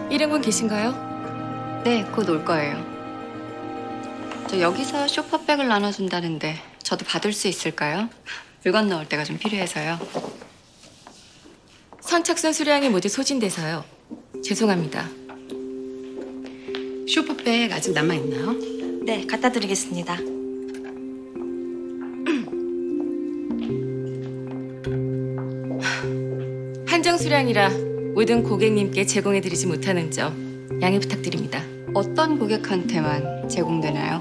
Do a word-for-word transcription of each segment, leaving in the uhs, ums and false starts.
일행분 계신가요? 네, 곧 올 거예요. 저 여기서 쇼퍼백을 나눠준다는데 저도 받을 수 있을까요? 물건 넣을 때가 좀 필요해서요. 선착순 수량이 모두 소진돼서요. 죄송합니다. 쇼퍼백 아직 남아있나요? 네, 갖다 드리겠습니다. 한정 수량이라 모든 고객님께 제공해드리지 못하는 점 양해 부탁드립니다. 어떤 고객한테만 제공되나요?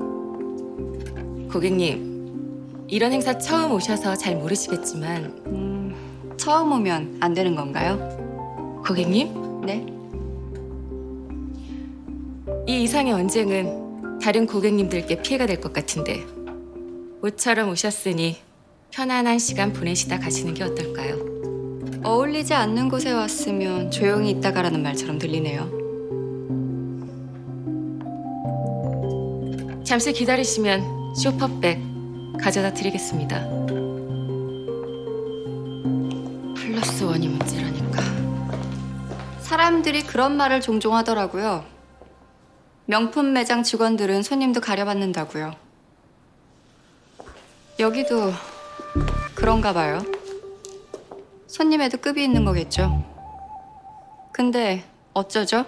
고객님, 이런 행사 처음 오셔서 잘 모르시겠지만 음, 처음 오면 안 되는 건가요? 고객님, 네. 이 이상의 언쟁은 다른 고객님들께 피해가 될 것 같은데 모처럼 오셨으니 편안한 시간 보내시다 가시는 게 어떨까요? 어울리지 않는 곳에 왔으면 조용히 있다 가라는 말처럼 들리네요. 잠시 기다리시면 쇼퍼백 가져다 드리겠습니다. 플러스 원이 문제라니까. 사람들이 그런 말을 종종 하더라고요. 명품 매장 직원들은 손님도 가려받는다고요. 여기도 그런가 봐요. 손님에도 급이 있는 거겠죠. 근데 어쩌죠?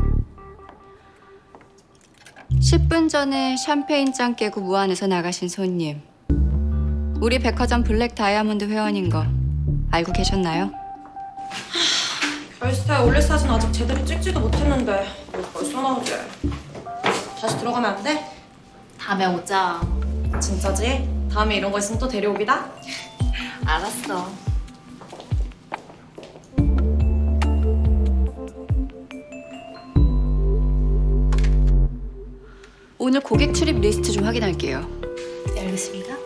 십 분 전에 샴페인 잔 깨고 무안에서 나가신 손님. 우리 백화점 블랙 다이아몬드 회원인 거 알고 계셨나요? 별스타에 올릴 사진 아직 제대로 찍지도 못했는데 왜 벌써 나오지? 다시 들어가면 안 돼? 다음에 오자. 진짜지? 다음에 이런 거 있으면 또 데려오기다? 알았어. 오늘 고객 출입 리스트 좀 확인할게요. 네, 알겠습니다.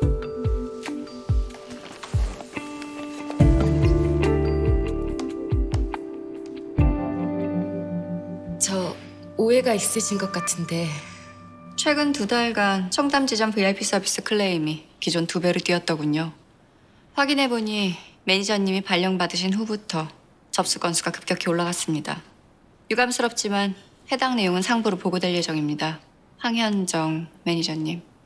저 오해가 있으신 것 같은데 최근 두 달간 청담 지점 브이아이피 서비스 클레임이 기존 두 배로 뛰었더군요. 확인해보니 매니저님이 발령받으신 후부터 접수 건수가 급격히 올라갔습니다. 유감스럽지만 해당 내용은 상부로 보고될 예정입니다. 황현정 매니저님.